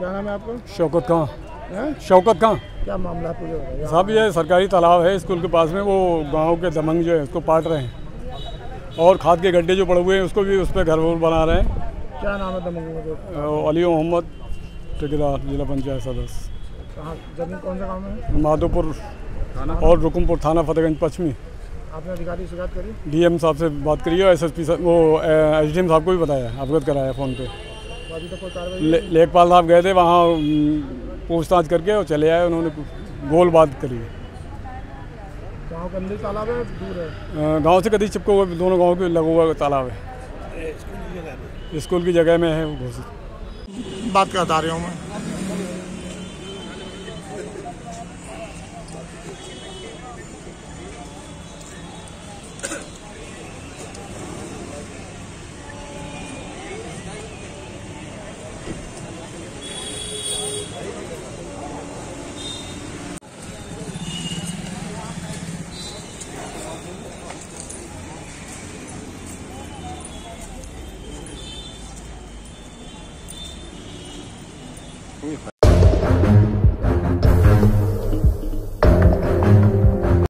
क्या नाम है आपका? शौकत खां। हैं? शौकत खां। क्या मामला पूछा? साहब ये सरकारी तालाब है स्कूल के पास में, वो गांव के दमंग जो है उसको पाट रहे हैं और खाद के गड्ढे जो पड़े हुए हैं उसको भी उस पर घर बना रहे हैं। क्या नाम है दमंग? अली मोहम्मद, ठेकेदार, जिला पंचायत सदस्य। कहाँ जमीन कौन सा गाँव में? माधोपुर और रुकुमपुर थाना, फतेहगंज पश्चिमी। आपने अधिकारी शिकायत करी? डीएम साहब से बात करी है, एसएसपी साहब, वो एसडीएम साहब को भी बताया, अवगत कराया फ़ोन पे। तो अभी तक कोई कार्रवाई? लेखपाल साहब गए थे वहाँ, पूछताछ करके और चले आए, उन्होंने गोल बात करी। गाँव के अंदर तालाब है, दूर है? गांव से कभी चिपका हुआ, दोनों गांव के लगा हुआ तालाब है। स्कूल की जगह में है वो घोषित। बात क्या बता रहा हूँ मैं।